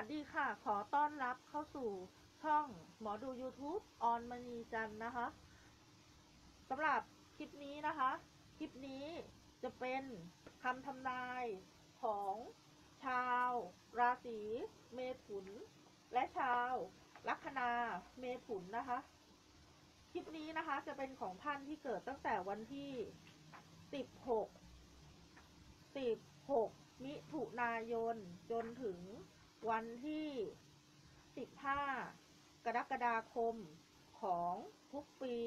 สดีค่ะขอต้อนรับเข้าสู่ช่องหมอดู YouTube ออนมณีจันทร์นะคะสำหรับคลิปนี้นะคะคลิปนี้จะเป็นคำทำนายของชาวราศีเมถุนและชาวลัคนาเมถุนนะคะคลิปนี้นะคะจะเป็นของท่านที่เกิดตั้งแต่วันที่16 16 มิถุนายนจนถึงวันที่15 กรกฎาคมของทุกปี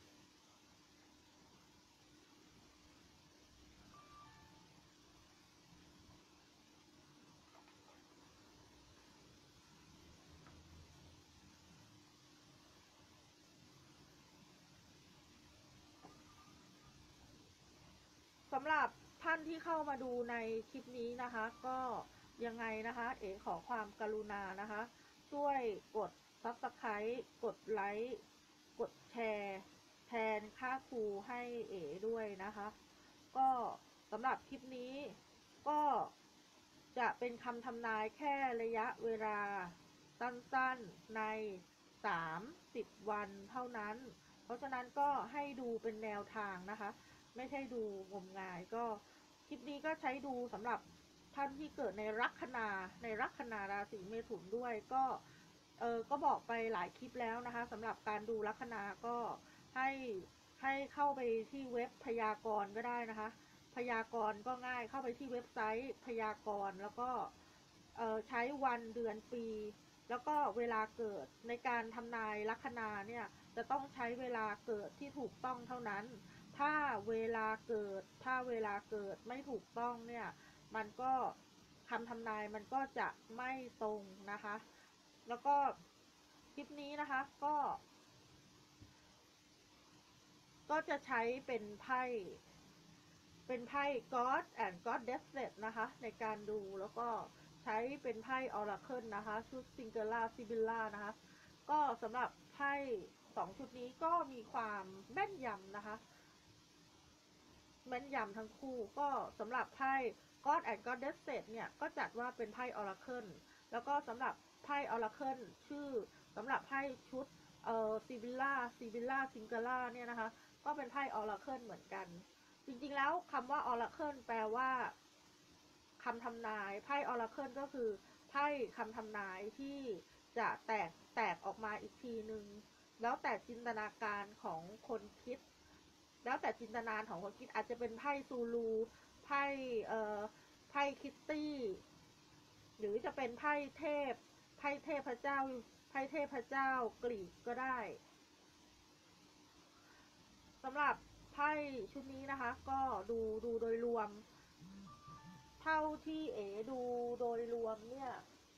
สำหรับท่านที่เข้ามาดูในคลิปนี้นะคะก็ยังไงนะคะเอ๋ขอความกรุณานะคะช่วยกด Subscribe กดไลค์กดแชร์แทนค่าครูให้เอ๋ด้วยนะคะก็สำหรับคลิปนี้ก็จะเป็นคำทำนายแค่ระยะเวลาสั้นๆใน30 วันเท่านั้นเพราะฉะนั้นก็ให้ดูเป็นแนวทางนะคะไม่ใช่ดูงมงายก็คลิปนี้ก็ใช้ดูสำหรับท่านที่เกิดในลัคนาราศีเมถุนด้วยก็บอกไปหลายคลิปแล้วนะคะสำหรับการดูลัคนาก็ให้เข้าไปที่เว็บพยากรณ์ก็ได้นะคะพยากรณ์ก็ง่ายเข้าไปที่เว็บไซต์พยากรณ์แล้วก็ใช้วันเดือนปีแล้วก็เวลาเกิดในการทำนายลัคนาเนี่ยจะต้องใช้เวลาเกิดที่ถูกต้องเท่านั้นถ้าเวลาเกิดไม่ถูกต้องเนี่ยมันก็คำทำนายมันก็จะไม่ตรงนะคะแล้วก็คลิปนี้นะคะก็จะใช้เป็นไพ่ God and Goddess นะคะในการดูแล้วก็ใช้เป็นไพ่ Oracle นะคะชุด Singular Sibilla นะคะก็สำหรับไพ่2ชุดนี้ก็มีความแม่นยำนะคะแม่นยำทั้งคู่ก็สำหรับไพ่ God and Goddess เนี่ยก็จัดว่าเป็นไพ่ Oracle แล้วก็สำหรับไพ่ Oracle ชื่อสำหรับไพ่ชุดSibilla Singular เนี่ยนะคะก็เป็นไพ่ Oracle เหมือนกันจริงๆแล้วคำว่า Oracle แปลว่าคำทำนายไพ่ Oracle ก็คือไพ่คำทำนายที่จะแตกออกมาอีกทีนึงแล้วแต่จินตนาการของคนคิดแล้วแต่จินตนาการของคนคิดอาจจะเป็นไพ่ซูลูไพ่ไพ่คิตตี้หรือจะเป็นไพ่เทพพเจ้าไพ่เทพเจ้ากรีกก็ได้สำหรับไพ่ชุดนี้นะคะก็ดูโดยรวมเท่าที่เอ๋ดูโดยรวมเนี่ย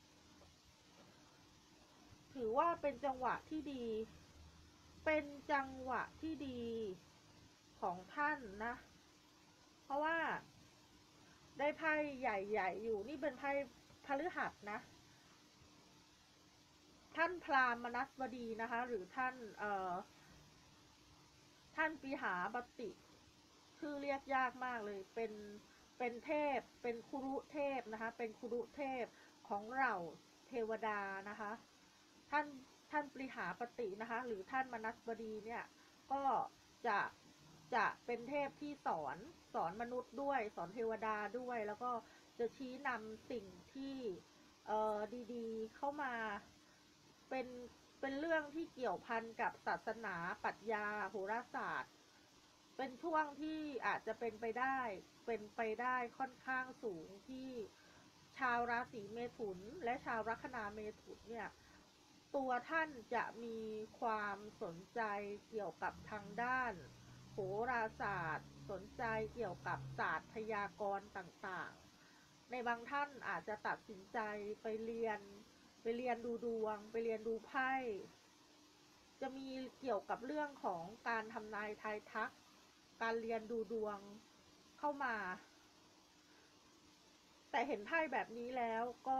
ถือว่าเป็นจังหวะที่ดีเป็นจังหวะที่ดีของท่านนะเพราะว่าได้ไพ่ใหญ่ๆอยู่นี่เป็นไพ่พฤหัสนะท่านพราหมณัสบดีนะคะหรือท่านปีหาบติชื่อเรียกยากมากเลยเป็นเทพเป็นคุรุเทพนะคะเป็นคุรุเทพของเราเทวดานะคะท่านปริหาปตินะคะหรือท่านมนัสบดีเนี่ยก็จะเป็นเทพที่สอนมนุษย์ด้วยสอนเทวดาด้วยแล้วก็จะชี้นำสิ่งที่ดีๆเข้ามาเป็นเรื่องที่เกี่ยวพันกับศาสนาปรัชญาโหราศาสตร์เป็นช่วงที่อาจจะเป็นไปได้ค่อนข้างสูงที่ชาวราศีเมถุนและชาวลัคนาเมถุนเนี่ยตัวท่านจะมีความสนใจเกี่ยวกับทางด้านโหราศาสตร์สนใจเกี่ยวกับศาสตร์พยากรณ์ต่างๆในบางท่านอาจจะตัดสินใจไปเรียนดูดวงไปเรียนดูไพ่จะมีเกี่ยวกับเรื่องของการทำนายทายทักการเรียนดูดวงเข้ามาแต่เห็นไพ่แบบนี้แล้ว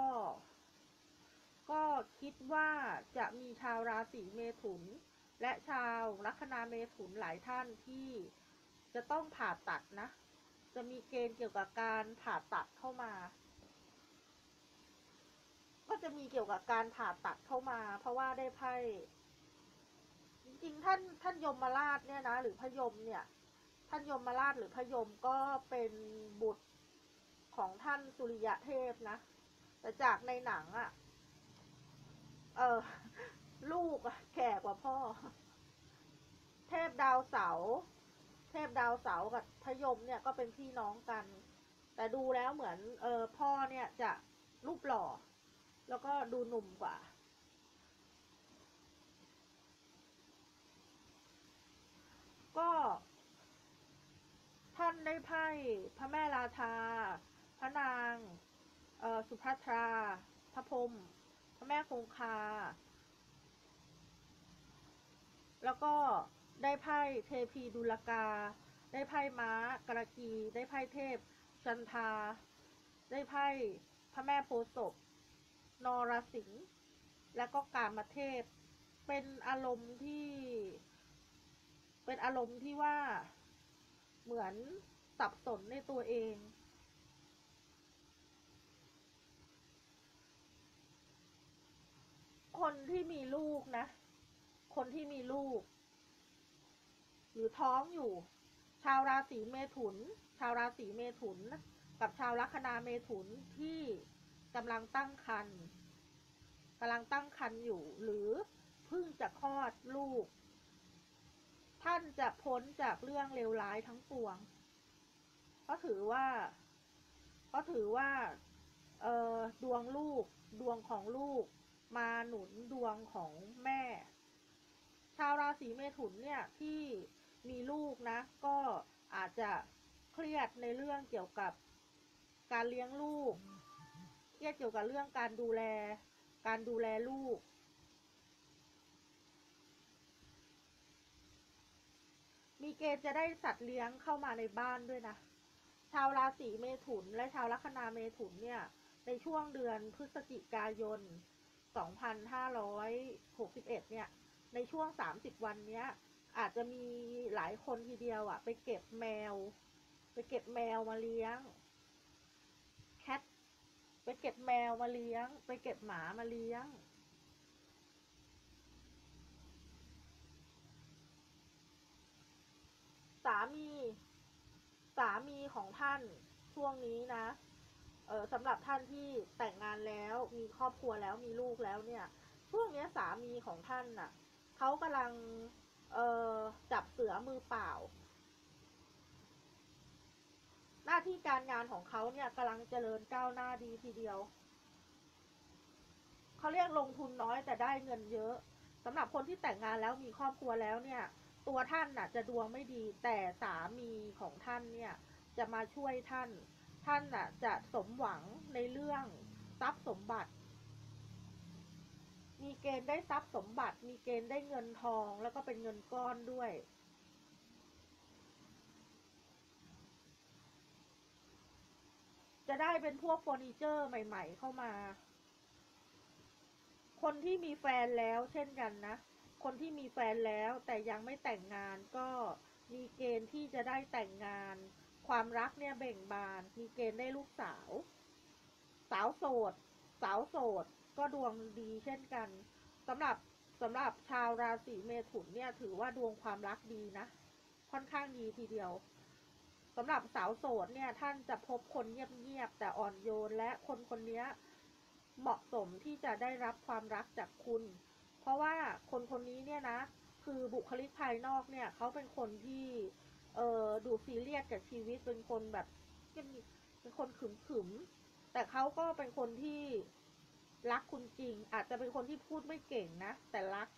ก็คิดว่าจะมีชาวราศีเมถุนและชาวลัคนาเมถุนหลายท่านที่จะต้องผ่าตัดนะจะมีเกณฑ์เกี่ยวกับการผ่าตัดเข้ามาก็จะมีเกี่ยวกับการผ่าตัดเข้ามา เพราะว่าได้ไพ่จริงๆท่านยมราชเนี่ยนะหรือพยมเนี่ยท่านยมราชหรือพยมก็เป็นบุตรของท่านสุริยะเทพนะแต่จากในหนังอะเออลูกแก่กว่าพ่อเทพดาวเสาร์เทพดาวเสาร์กับพยมเนี่ยก็เป็นพี่น้องกันแต่ดูแล้วเหมือนพ่อเนี่ยจะรูปหล่อแล้วก็ดูหนุ่มกว่าก็ท่านได้ไพ่พระแม่ราชาพระนางสุภัทราพระพรหมพระแม่คงคาแล้วก็ได้ไพ่เทพีดุลกาได้ไพ่ม้ากระกีได้ไพ่เทพจันทาได้ไพ่พระแม่โพธิ์ศพนรสิงห์และก็กามเทพเป็นอารมณ์ที่เป็นอารมณ์ที่ว่าเหมือนสับสนในตัวเองคนที่มีลูกนะคนที่มีลูกหรือท้องอยู่ชาวราศีเมถุนชาวราศีเมถุนกับชาวลัคนาเมถุนที่กำลังตั้งครรภ์อยู่หรือเพิ่งจะคลอดลูกท่านจะพ้นจากเรื่องเลวร้ายทั้งปวงเพราะถือว่าดวงลูกดวงของลูกมาหนุนดวงของแม่ชาวราศีเมถุนเนี่ยที่มีลูกนะก็อาจจะเครียดในเรื่องเกี่ยวกับการเลี้ยงลูกเครียดเกี่ยวกับเรื่องการดูแลลูกมีเกณฑ์จะได้สัตว์เลี้ยงเข้ามาในบ้านด้วยนะชาวราศีเมถุนและชาวลัคนาเมถุนเนี่ยในช่วงเดือนพฤศจิกายน2561เนี่ยในช่วง30วันเนี้ยอาจจะมีหลายคนทีเดียวอ่ะไปเก็บแมวมาเลี้ยงแคทไปเก็บแมวมาเลี้ยงไปเก็บหมามาเลี้ยงสามีสามีของท่านช่วงนี้นะสำหรับท่านที่แต่งงานแล้วมีครอบครัวแล้วมีลูกแล้วเนี่ยช่วงนี้สามีของท่านน่ะเขากำลังเอ่อจับเสือมือเปล่าหน้าที่การงานของเขาเนี่ยกำลังเจริญก้าวหน้าดีทีเดียวเขาเรียกลงทุนน้อยแต่ได้เงินเยอะสำหรับคนที่แต่งงานแล้วมีครอบครัวแล้วเนี่ยตัวท่านน่ะจะดวงไม่ดีแต่สามีของท่านเนี่ยจะมาช่วยท่านน่ะจะสมหวังในเรื่องทรัพย์สมบัติ มีเกณฑ์ได้ทรัพย์สมบัติ มีเกณฑ์ได้เงินทองแล้วก็เป็นเงินก้อนด้วย จะได้เป็นพวกเฟอร์นิเจอร์ใหม่ๆเข้ามา คนที่มีแฟนแล้วเช่นกันนะ คนที่มีแฟนแล้วแต่ยังไม่แต่งงานก็มีเกณฑ์ที่จะได้แต่งงาน ความรักเนี่ยเบ่งบาน มีเกณฑ์ได้ลูกสาว สาวโสดสาวโสดก็ดวงดีเช่นกันสำหรับชาวราศีเมถุนเนี่ยถือว่าดวงความรักดีนะค่อนข้างดีทีเดียวสำหรับสาวโสดเนี่ยท่านจะพบคนเงียบๆแต่อ่อนโยนและคนคนนี้เหมาะสมที่จะได้รับความรักจากคุณเพราะว่าคนคนนี้เนี่ยนะคือบุคลิกภายนอกเนี่ยเขาเป็นคนที่ดูซีเรียสกับชีวิตเป็นคนแบบเป็นคนขึมๆแต่เขาก็เป็นคนที่รักคุณจริงอาจจะเป็นคนที่พูดไม่เก่งนะแต่รัก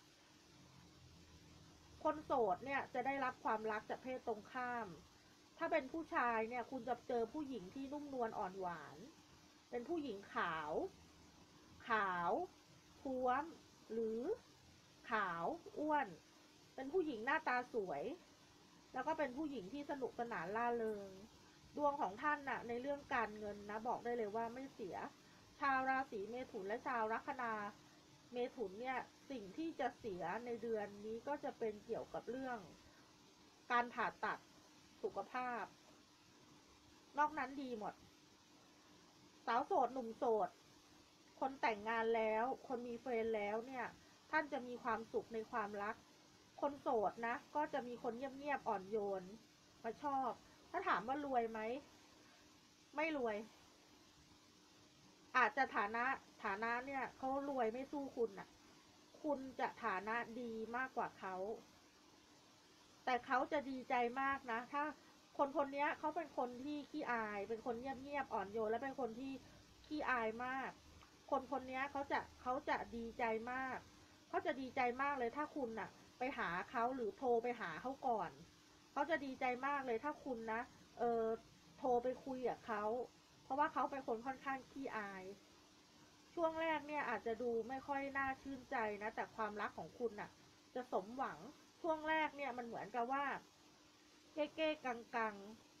คนโสดเนี่ยจะได้รับความรักจากเพศตรงข้ามถ้าเป็นผู้ชายเนี่ยคุณจะเจอผู้หญิงที่นุ่มนวลอ่อนหวานเป็นผู้หญิงขาวท้วมหรือขาวอ้วนเป็นผู้หญิงหน้าตาสวยแล้วก็เป็นผู้หญิงที่สนุกสนานล่าเริงดวงของท่านน่ะในเรื่องการเงินนะบอกได้เลยว่าไม่เสียชาวราศีเมถุนและชาวลัคนาเมถุนเนี่ยสิ่งที่จะเสียในเดือนนี้ก็จะเป็นเกี่ยวกับเรื่องการผ่าตัดสุขภาพนอกนั้นดีหมดสาวโสดหนุ่มโสดคนแต่งงานแล้วคนมีแฟนแล้วเนี่ยท่านจะมีความสุขในความรักคนโสดนะก็จะมีคนเงียบๆอ่อนโยนมาชอบถ้าถามว่ารวยไหมไม่รวยอาจจะฐานะเนี่ยเขารวยไม่สู้คุณอ่ะคุณจะฐานะดีมากกว่าเขาแต่เขาจะดีใจมากนะถ้าคนคนนี้เขาเป็นคนที่ขี้อายเป็นคนเงียบๆอ่อนโยนและเป็นคนที่ขี้อายมากคนคนนี้เขาจะดีใจมากเขาจะดีใจมากเลยถ้าคุณน่ะไปหาเขาหรือโทรไปหาเขาก่อนเขาจะดีใจมากเลยถ้าคุณนะเออโทรไปคุยกับเขาเพราะว่าเขาเป็นคนค่อนข้างขี้อายช่วงแรกเนี่ยอาจจะดูไม่ค่อยน่าชื่นใจนะแต่ความรักของคุณน่ะจะสมหวังช่วงแรกเนี่ยมันเหมือนกับว่าเก้เก้กังกัง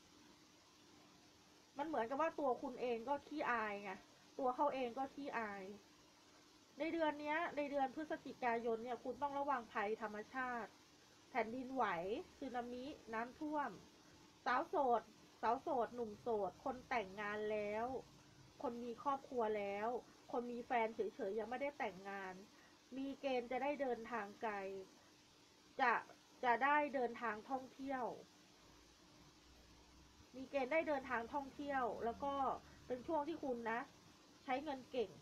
มันเหมือนกับว่าตัวคุณเองก็ขี้อายไงตัวเขาเองก็ขี้อายในเดือนนี้ในเดือนพฤศจิกายนเนี่ยคุณต้องระวังภัยธรรมชาติแผ่นดินไหวสึนามิน้ำท่วมสาวโสดสาวโสดหนุ่มโสดคนแต่งงานแล้วคนมีครอบครัวแล้วคนมีแฟนเฉยๆยังไม่ได้แต่งงานมีเกณฑ์จะได้เดินทางไกลจะจะได้เดินทางท่องเที่ยว มีเกณฑ์ได้เดินทางท่องเที่ยวแล้วก็เป็นช่วงที่คุณนะใช้เงินเก่ง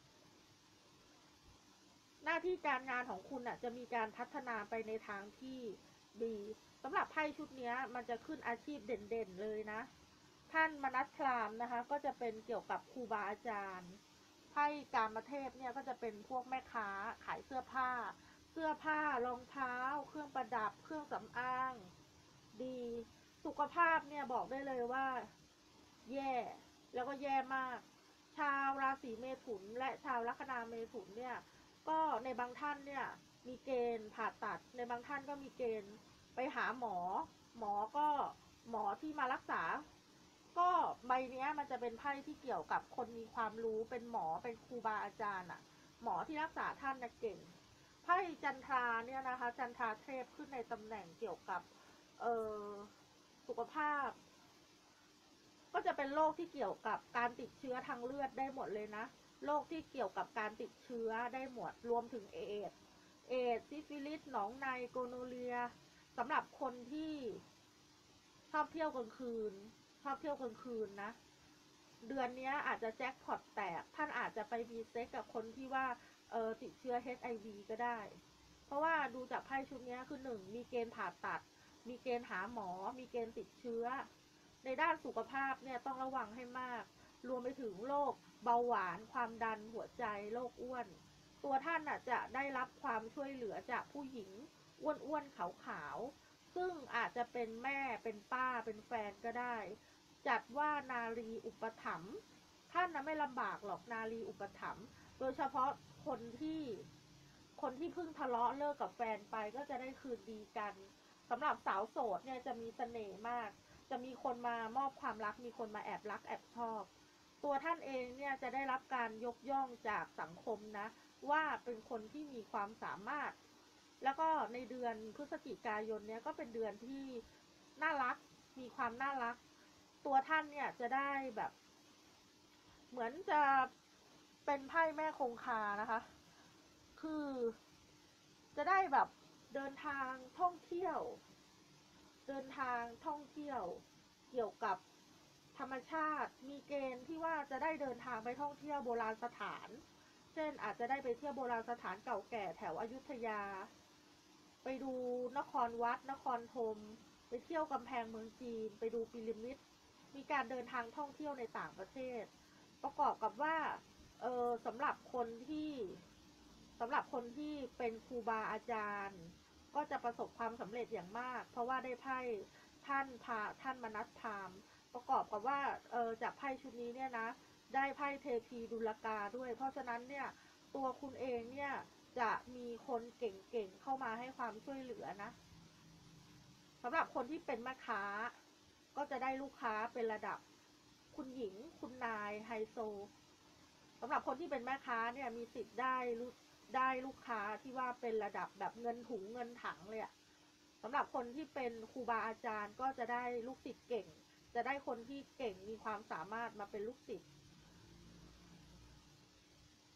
หน้าที่การงานของคุณอ่ะจะมีการพัฒนาไปในทางที่ดีสำหรับไพ่ชุดนี้มันจะขึ้นอาชีพเด่นๆเลยนะท่านมนัสพราหมณ์นะคะก็จะเป็นเกี่ยวกับครูบาอาจารย์ไพ่กามเทพเนี่ยก็จะเป็นพวกแม่ค้าขายเสื้อผ้ารองเท้าเครื่องประดับเครื่องสำอางดีสุขภาพเนี่ยบอกได้เลยว่า แย่แล้วก็แย่มากชาวราศีเมถุนและชาวลัคนาเมถุนเนี่ยก็ในบางท่านเนี่ยมีเกณฑ์ผ่าตัดในบางท่านก็มีเกณฑ์ไปหาหมอหมอก็หมอที่มารักษาก็ใบนี้มันจะเป็นไพ่ที่เกี่ยวกับคนมีความรู้เป็นหมอเป็นครูบาอาจารย์อะหมอที่รักษาท่านนะเก่งไพ่จันทราเนี่ยนะคะจันทราเทพขึ้นในตำแหน่งเกี่ยวกับเอ่อสุขภาพ ก็จะเป็นโรคที่เกี่ยวกับการติดเชื้อทางเลือดได้หมดเลยนะโรคที่เกี่ยวกับการติดเชื้อได้หมดรวมถึงเอดส์ซิฟิลิสหนองในโกโนเรียสำหรับคนที่ชอบเที่ยวกลางคืนนะเดือนนี้อาจจะแจ็คพอตแตกท่านอาจจะไปมีเซ็กกับคนที่ว่าติดเชื้อ HIV ก็ได้เพราะว่าดูจากไพ่ชุดนี้คือหนึ่งมีเกณฑ์ผ่าตัดมีเกณฑ์หาหมอมีเกณฑ์ติดเชื้อในด้านสุขภาพเนี่ยต้องระวังให้มากรวมไปถึงโรคเบาหวานความดันหัวใจโรคอ้วนตัวท่านจะได้รับความช่วยเหลือจากผู้หญิงอ้วนๆขาวๆซึ่งอาจจะเป็นแม่เป็นป้าเป็นแฟนก็ได้จัดว่านารีอุปถัมภ์ท่านไม่ลำบากหรอกนารีอุปถัมภ์โดยเฉพาะคนที่คนที่เพิ่งทะเลาะเลิกกับแฟนไปก็จะได้คืนดีกันสำหรับสาวโสดเนี่ยจะมีเสน่ห์มากจะมีคนมามอบความรักมีคนมาแอบรักแอบชอบตัวท่านเองเนี่ยจะได้รับการยกย่องจากสังคมนะว่าเป็นคนที่มีความสามารถแล้วก็ในเดือนพฤศจิกายนเนี่ยก็เป็นเดือนที่น่ารักมีความน่ารักตัวท่านเนี่ยจะได้แบบเหมือนจะเป็นไพ่แม่คงคานะคะคือจะได้แบบเดินทางท่องเที่ยวเดินทางท่องเที่ยวเกี่ยวกับธรรมชาติมีเกณฑ์ที่ว่าจะได้เดินทางไปท่องเที่ยวโบราณสถานเช่นอาจจะได้ไปเที่ยวโบราณสถานเก่าแก่แถวอยุธยาไปดูนครวัดนครธมไปเที่ยวกำแพงเมืองจีนไปดูพีระมิดมีการเดินทางท่องเที่ยวในต่างประเทศประกอบกับว่าสำหรับคนที่สำหรับคนที่เป็นครูบาอาจารย์ก็จะประสบความสำเร็จอย่างมากเพราะว่าได้ไพ่ท่านมนัสพราหมณ์ประกอบกับว่าจากไพ่ชุดนี้เนี่ยนะได้ไพ่เทพีดุลกาด้วยเพราะฉะนั้นเนี่ยตัวคุณเองเนี่ยจะมีคนเก่งๆเข้ามาให้ความช่วยเหลือนะสำหรับคนที่เป็นแม่ค้าก็จะได้ลูกค้าเป็นระดับคุณหญิงคุณนายไฮโซสำหรับคนที่เป็นแม่ค้าเนี่ยมีสิทธิ์ได้ลูกค้าที่ว่าเป็นระดับแบบเงินถุงเงินถังเลยอะสำหรับคนที่เป็นครูบาอาจารย์ก็จะได้ลูกศิษย์เก่งจะได้คนที่เก่งมีความสามารถมาเป็นลูกศิษย์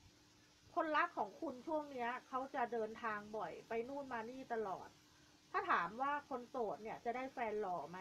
คนรักของคุณช่วงเนี้ยเขาจะเดินทางบ่อยไปนู่นมานี่ตลอด ถ้าถามว่าคนโสดเนี่ยจะได้แฟนหล่อไหม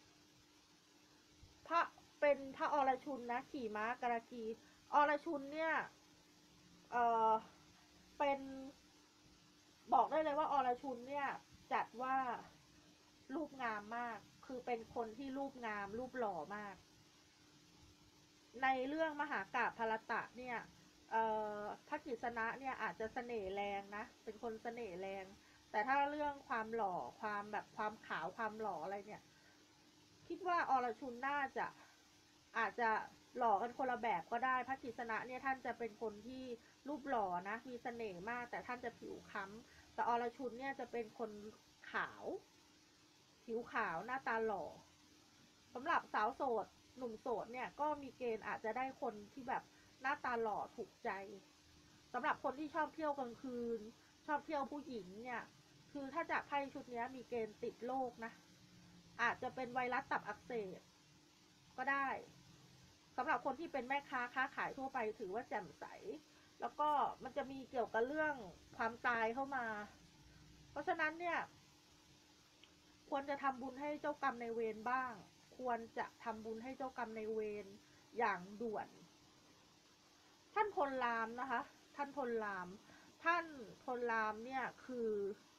ถ้าเป็นถ้าอรชุนนะขี่ม้ากระกีอรชุนเนี่ยเออเป็นบอกได้เลยว่าอรชุนเนี่ยจัดว่ารูปงามมากคือเป็นคนที่รูปงามรูปหล่อมากในเรื่องมหากาพย์ภรตะเนี่ยพระกฤษณะเนี่ยอาจจะเสน่ห์แรงนะเป็นคนเสน่ห์แรงแต่ถ้าเรื่องความหล่อความแบบความขาวความหล่ออะไรเนี่ยคิดว่าอรชุนน่าจะอาจจะหล่อกันคนละแบบก็ได้พระกฤษณะเนี่ยท่านจะเป็นคนที่รูปหล่อนะมีเสน่ห์มากแต่ท่านจะผิวค้ำแต่อรชุนเนี่ยจะเป็นคนขาวผิวขาวหน้าตาหล่อสำหรับสาวโสดหนุ่มโสดเนี่ยก็มีเกณฑ์อาจจะได้คนที่แบบหน้าตาหล่อถูกใจสำหรับคนที่ชอบเที่ยวกลางคืนชอบเที่ยวผู้หญิงเนี่ยคือถ้าจากไพ่ชุดนี้มีเกณฑ์ติดโรคนะอาจจะเป็นไวรัสตับอักเสบก็ได้สำหรับคนที่เป็นแม่ค้าค้าขายทั่วไปถือว่าแจ่มใสแล้วก็มันจะมีเกี่ยวกับเรื่องความตายเข้ามาเพราะฉะนั้นเนี่ยควรจะทำบุญให้เจ้ากรรมในายเวรบ้างควรจะทำบุญให้เจ้ากรรมในายเวรอย่างด่วนท่านพลรามนะคะท่านพลรามท่านพลรามเนี่ยคือ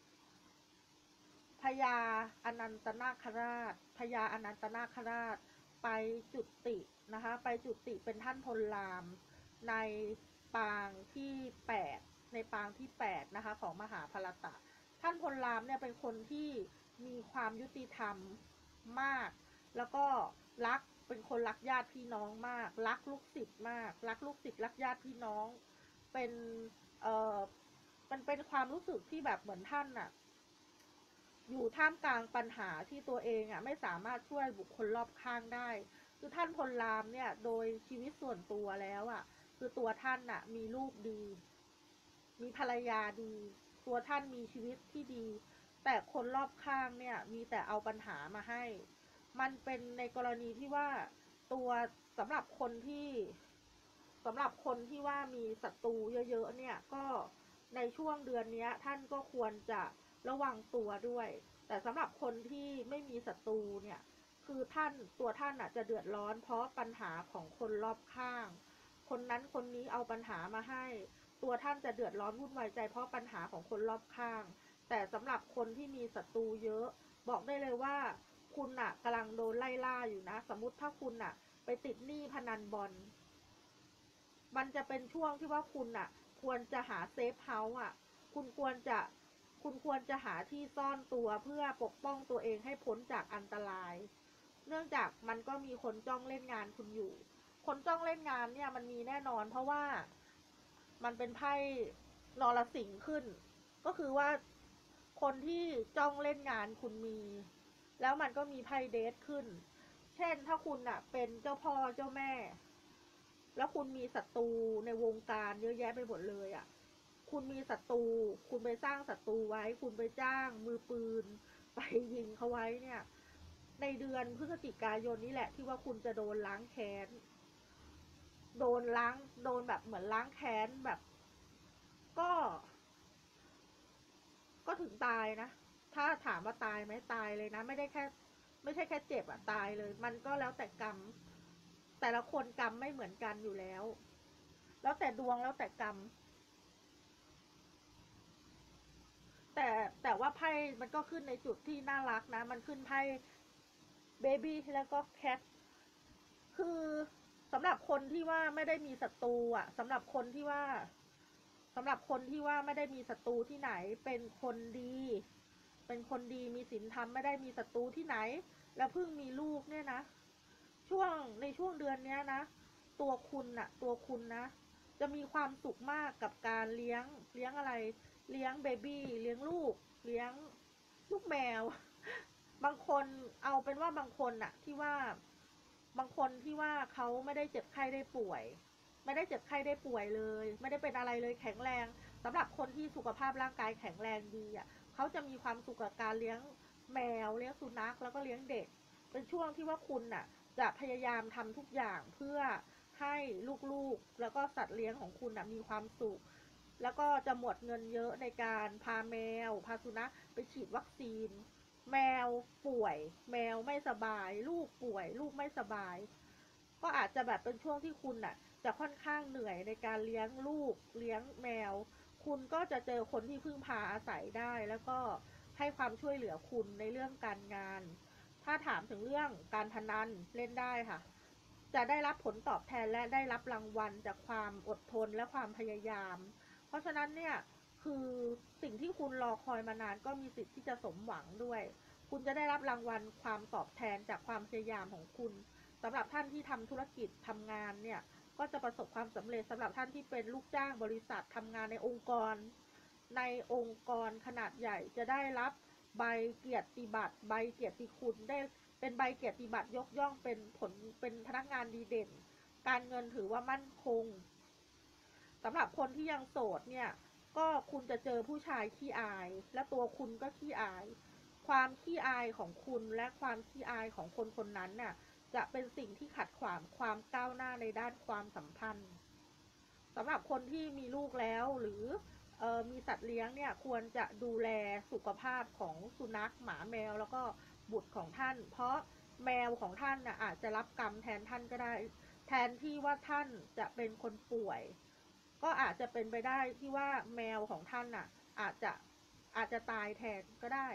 พญาอนันตนาคราชพญาอนันตนาคราชไปจุตินะคะไปจุติเป็นท่านพลรามในปางที่8ในปางที่8นะคะของมหาภารตะท่านพลรามเนี่ยเป็นคนที่มีความยุติธรรมมากแล้วก็รักเป็นคนรักญาติพี่น้องมากรักลูกศิษย์มากรักลูกศิษย์รักญาติพี่น้องเป็นเอ่อมันเป็นความรู้สึกที่แบบเหมือนท่านอะอยู่ท่ามกลางปัญหาที่ตัวเองอะไม่สามารถช่วยบุคคลรอบข้างได้คือท่านพลรามเนี่ยโดยชีวิตส่วนตัวแล้วอะคือตัวท่านอะมีลูกดีมีภรรยาดีตัวท่านมีชีวิตที่ดีแต่คนรอบข้างเนี่ยมีแต่เอาปัญหามาให้มันเป็นในกรณีที่ว่าตัวสำหรับคนที่สำหรับคนที่ว่ามีศัตรูเยอะๆเนี่ยก็ในช่วงเดือนนี้ท่านก็ควรจะระวังตัวด้วยแต่สำหรับคนที่ไม่มีศัตรูเนี่ยคือท่านตัวท่านจะเดือดร้อนเพราะปัญหาของคนรอบข้างคนนั้นคนนี้เอาปัญหามาให้ตัวท่านจะเดือดร้อนวุ่นวายใจเพราะปัญหาของคนรอบข้างแต่สำหรับคนที่มีศัตรูเยอะบอกได้เลยว่าคุณกำลังโดนไล่ล่าอยู่นะสมมุติถ้าคุณไปติดหนี้พนันบอลมันจะเป็นช่วงที่ว่าคุณควรจะหาเซฟเฮาส์คุณควรจะคุณควรจะหาที่ซ่อนตัวเพื่อปกป้องตัวเองให้พ้นจากอันตรายเนื่องจากมันก็มีคนจ้องเล่นงานคุณอยู่คนจ้องเล่นงานเนี่ยมันมีแน่นอนเพราะว่ามันเป็นไพ่นรสิงห์ขึ้นก็คือว่าคนที่จ้องเล่นงานคุณมีแล้วมันก็มีไพ่เดทขึ้นเช่นถ้าคุณเป็นเจ้าพ่อเจ้าแม่แล้วคุณมีศัตรูในวงการเยอะแยะไปหมดเลยคุณมีศัตรูคุณไปสร้างศัตรูไว้คุณไปจ้างมือปืนไปยิงเขาไว้เนี่ยในเดือนพฤศจิกายนนี้แหละที่ว่าคุณจะโดนล้างแค้นโดนล้างโดนแบบเหมือนล้างแค้นแบบก็ก็ถึงตายนะถ้าถามว่าตายไหมตายเลยนะไม่ได้แค่ไม่ใช่แค่เจ็บตายเลยมันก็แล้วแต่กรรมแต่ละคนกรรมไม่เหมือนกันอยู่แล้วแล้วแต่ดวงแล้วแต่กรรม แต่แต่ว่าไพ่มันก็ขึ้นในจุดที่น่ารักนะมันขึ้นไพ่เบบี้แล้วก็แคทคือสำหรับคนที่ว่าไม่ได้มีศัตรูสำหรับคนที่ว่าสำหรับคนที่ว่าไม่ได้มีศัตรูที่ไหนเป็นคนดีเป็นคนดีมีศีลธรรมไม่ได้มีศัตรูที่ไหนแล้วเพิ่งมีลูกเนี่ยนะช่วงในช่วงเดือนนี้นะตัวคุณจะมีความสุขมากกับการเลี้ยงอะไรเลี้ยงเบบี้เลี้ยงลูกเลี้ยงลูกแมวบางคนเอาเป็นว่าบางคนที่ว่าบางคนที่ว่าเขาไม่ได้เจ็บไข้ได้ป่วยไม่ได้เจ็บไข้ได้ป่วยเลยไม่ได้เป็นอะไรเลยแข็งแรงสำหรับคนที่สุขภาพร่างกายแข็งแรงดีเขาจะมีความสุขกับการเลี้ยงแมวเลี้ยงสุนัขแล้วก็เลี้ยงเด็กเป็นช่วงที่ว่าคุณจะพยายามทำทุกอย่างเพื่อให้ลูกๆแล้วก็สัตว์เลี้ยงของคุณมีความสุขแล้วก็จะหมดเงินเยอะในการพาแมวพาสุนัขไปฉีดวัคซีนแมวป่วยแมวไม่สบายลูกป่วยลูกไม่สบายก็อาจจะแบบเป็นช่วงที่คุณน่ะจะค่อนข้างเหนื่อยในการเลี้ยงลูกเลี้ยงแมวคุณก็จะเจอคนที่พึ่งพาอาศัยได้แล้วก็ให้ความช่วยเหลือคุณในเรื่องการงานถ้าถามถึงเรื่องการพนันเล่นได้ค่ะจะได้รับผลตอบแทนและได้รับรางวัลจากความอดทนและความพยายามเพราะฉะนั้นเนี่ยคือสิ่งที่คุณรอคอยมานานก็มีสิทธิ์ที่จะสมหวังด้วยคุณจะได้รับรางวัลความตอบแทนจากความพยายามของคุณสำหรับท่านที่ทำธุรกิจทำงานเนี่ยก็จะประสบความสำเร็จสำหรับท่านที่เป็นลูกจ้างบริษัททำงานในองค์กรขนาดใหญ่จะได้รับใบเกียรติบัตรใบเกียรติคุณได้เป็นใบเกียรติบัตรยกย่องเป็นพนักงานดีเด่นการเงินถือว่ามั่นคงสำหรับคนที่ยังโสดเนี่ยก็คุณจะเจอผู้ชายขี้อายและตัวคุณก็ขี้อายความขี้อายของคุณและความขี้อายของคนคนนั้นน่ะจะเป็นสิ่งที่ขัดขวางความก้าวหน้าในด้านความสัมพันธ์สำหรับคนที่มีลูกแล้วหรือมีสัตว์เลี้ยงเนี่ยควรจะดูแลสุขภาพของสุนัขหมาแมวแล้วก็บุตรของท่านเพราะแมวของท่านน่ะอาจจะรับกรรมแทนท่านก็ได้แทนที่ว่าท่านจะเป็นคนป่วยก็อาจจะเป็นไปได้ที่ว่าแมวของท่านน่ะอาจจะตายแทนก็ได้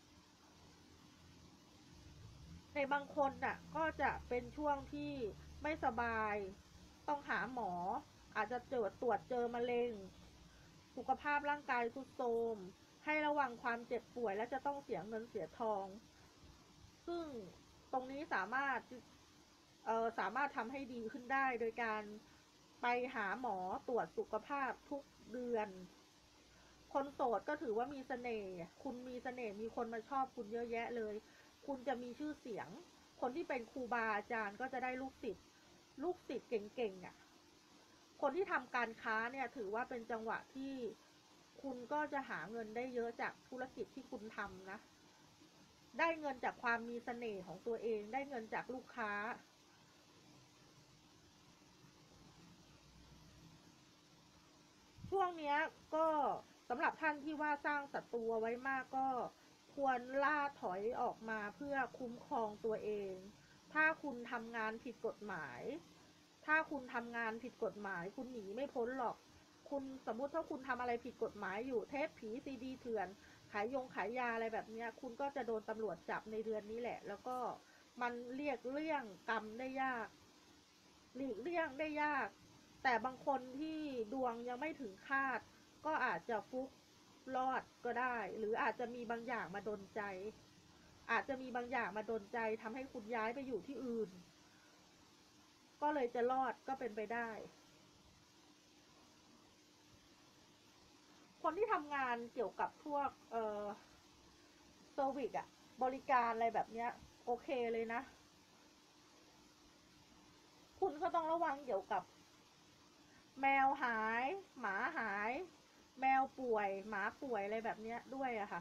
ในบางคนน่ะก็จะเป็นช่วงที่ไม่สบายต้องหาหมออาจจะตรวจเจอมะเร็งสุขภาพร่างกายทรุดโทรมให้ระวังความเจ็บป่วยและจะต้องเสียเงินเสียทองซึ่งตรงนี้สามารถทำให้ดีขึ้นได้โดยการไปหาหมอตรวจสุขภาพทุกเดือนคนโสดก็ถือว่ามีเสน่ห์คุณมีเสน่ห์มีคนมาชอบคุณเยอะแยะเลยคุณจะมีชื่อเสียงคนที่เป็นครูบาอาจารย์ก็จะได้ลูกศิษย์เก่งๆอ่ะคนที่ทำการค้าเนี่ยถือว่าเป็นจังหวะที่คุณก็จะหาเงินได้เยอะจากธุรกิจที่คุณทำนะได้เงินจากความมีเสน่ห์ของตัวเองได้เงินจากลูกค้าช่วงเนี้ยก็สำหรับท่านที่ว่าสร้างศัตรูไว้มากก็ควรล่าถอยออกมาเพื่อคุ้มครองตัวเองถ้าคุณทำงานผิดกฎหมายถ้าคุณทำงานผิดกฎหมายคุณหนีไม่พ้นหรอกคุณสมมุติถ้าคุณทำอะไรผิดกฎหมายอยู่เทปผีซีดีเถื่อนขายยาอะไรแบบนี้คุณก็จะโดนตำรวจจับในเดือนนี้แหละแล้วก็มันเรียกเลี่ยงกรรมได้ยากหลีกเลี่ยงได้ยาก แต่บางคนที่ดวงยังไม่ถึงคาดก็อาจจะฟุกรอดก็ได้หรืออาจจะมีบางอย่างมาดลใจทำให้คุณย้ายไปอยู่ที่อื่นก็เลยจะรอดก็เป็นไปได้คนที่ทำงานเกี่ยวกับพวกเซอร์วิสอะบริการอะไรแบบเนี้ยโอเคเลยนะคุณก็ต้องระวังเกี่ยวกับแมวหายหมาหายแมวป่วยหมาป่วยอะไรแบบเนี้ยด้วยอะค่ะ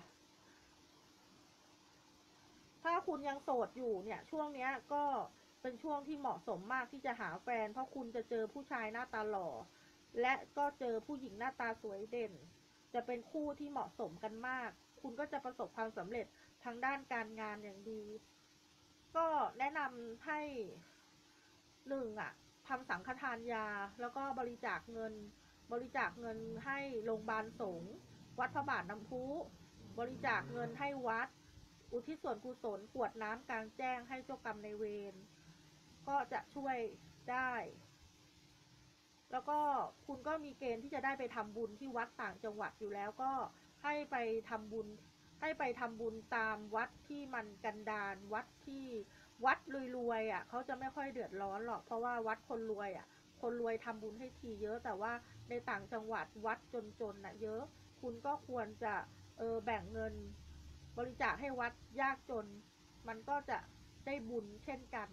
ถ้าคุณยังโสดอยู่เนี่ยช่วงเนี้ยก็เป็นช่วงที่เหมาะสมมากที่จะหาแฟนเพราะคุณจะเจอผู้ชายหน้าตาหล่อและก็เจอผู้หญิงหน้าตาสวยเด่นจะเป็นคู่ที่เหมาะสมกันมากคุณก็จะประสบความสำเร็จทางด้านการงานอย่างดีก็แนะนำให้หนึ่งอ่ะทำสังฆทานยาแล้วก็บริจาคเงินให้โรงพยาบาลสงฆ์วัดพระบาทน้ำพุบริจาคเงินให้วัดอุทิศส่วนกุศลกรวดน้ำกลางแจ้งให้เจ้ากรรมในายเวรก็จะช่วยได้แล้วก็คุณก็มีเกณฑ์ที่จะได้ไปทำบุญที่วัดต่างจังหวัดอยู่แล้วก็ให้ไปทำบุญตามวัดที่มันกันดารวัดรวยๆอ่ะเขาจะไม่ค่อยเดือดร้อนหรอกเพราะว่าวัดคนรวยอ่ะคนรวยทำบุญให้ทีเยอะแต่ว่าในต่างจังหวัดวัดจนๆน่ะเยอะคุณก็ควรจะแบ่งเงินบริจาคให้วัดยากจนมันก็จะได้บุญเช่นกัน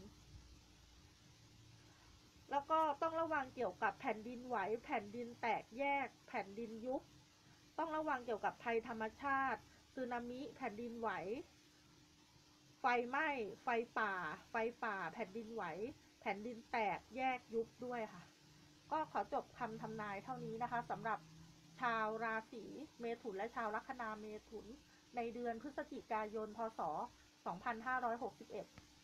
แล้วก็ต้องระวังเกี่ยวกับแผ่นดินไหวแผ่นดินแตกแยกแผ่นดินยุบต้องระวังเกี่ยวกับภัยธรรมชาติสึนามิแผ่นดินไหวไฟไหม้ไฟป่าแผ่นดินไหวแผ่นดินแตกแยกยุบด้วยค่ะก็ขอจบคำทำนายเท่านี้นะคะสำหรับชาวราศีเมถุนและชาวลัคนาเมถุนในเดือนพฤศจิกายน พ.ศ. 2561